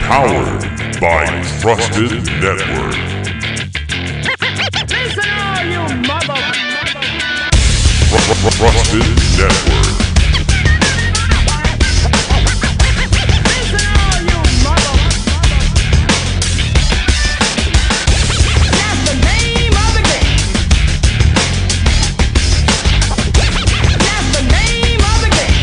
Powered by Trusted Network. Listen all you mother... Trusted Network. Listen all you mother... That's the name of the game. That's the name of the game.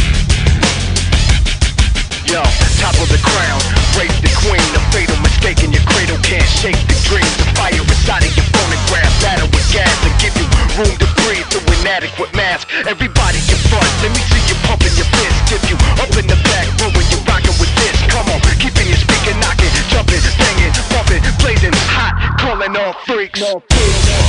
Yo, top of the crown, rape the queen. A fatal mistake in your cradle can't shake the dream. The fire inside of your phonograph, battle with gas and give you room to breathe through inadequate mask. Everybody get front, let me see you pumping your fist. Give you up in the back room when you rocking with this. Come on, keeping your speaker knocking, jumping, banging, bumping, blazing hot, calling all freaks.